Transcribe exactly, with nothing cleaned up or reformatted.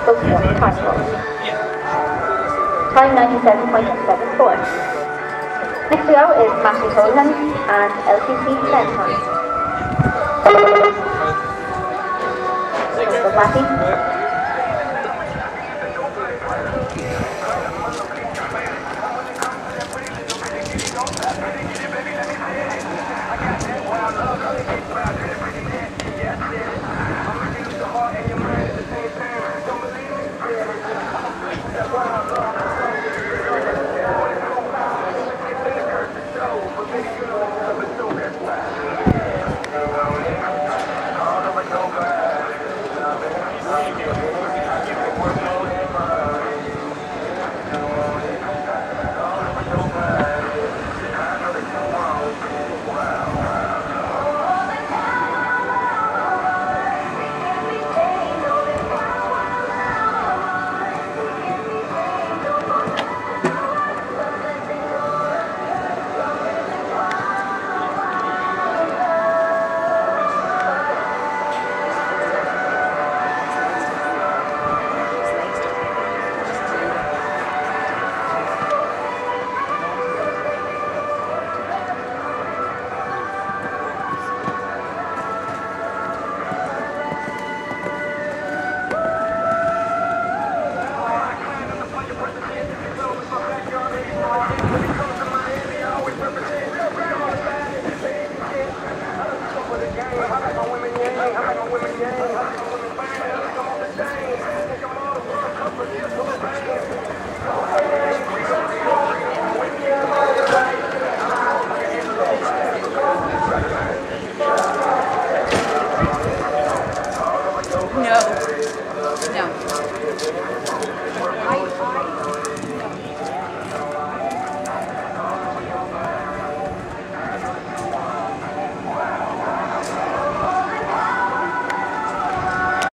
Tokyo Carnival. Time ninety-seven point seven four. Next to go is Matthew Holden and L C C Benton. So Matthew. No. No. I, I